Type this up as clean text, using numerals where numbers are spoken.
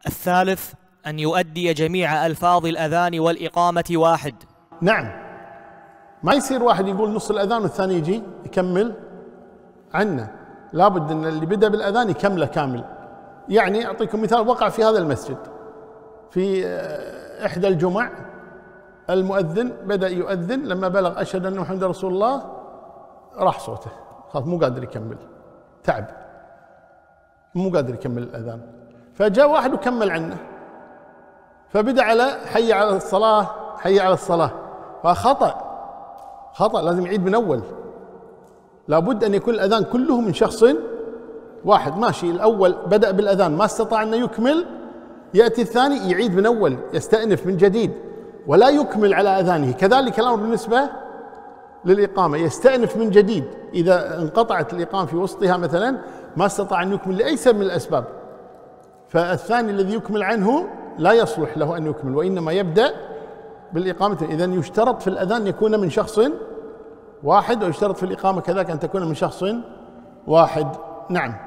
الثالث أن يؤدي جميع ألفاظ الأذان والإقامة واحد. نعم، ما يصير واحد يقول نص الأذان والثاني يجي يكمل عنه، لابد أن اللي بدأ بالأذان يكمله كامل. يعني أعطيكم مثال وقع في هذا المسجد في إحدى الجمع، المؤذن بدأ يؤذن، لما بلغ أشهد أن محمد رسول الله راح صوته، خلاص مو قادر يكمل، تعب مو قادر يكمل الأذان، فجاء واحد وكمل عنه، فبدأ على حي على الصلاة حي على الصلاة، فخطأ لازم يعيد من أول. لابد أن يكون الأذان كله من شخص واحد ماشي. الأول بدأ بالأذان ما استطاع أن يكمل، يأتي الثاني يعيد من أول، يستأنف من جديد ولا يكمل على أذانه. كذلك الأمر بالنسبة للإقامة، يستأنف من جديد إذا انقطعت الإقامة في وسطها مثلا ما استطاع أن يكمل لأي سبب من الأسباب، فالثاني الذي يكمل عنه لا يصلح له أن يكمل، وإنما يبدأ بالإقامة. إذن يشترط في الأذان يكون من شخص واحد، ويشترط في الإقامة كذلك أن تكون من شخص واحد. نعم.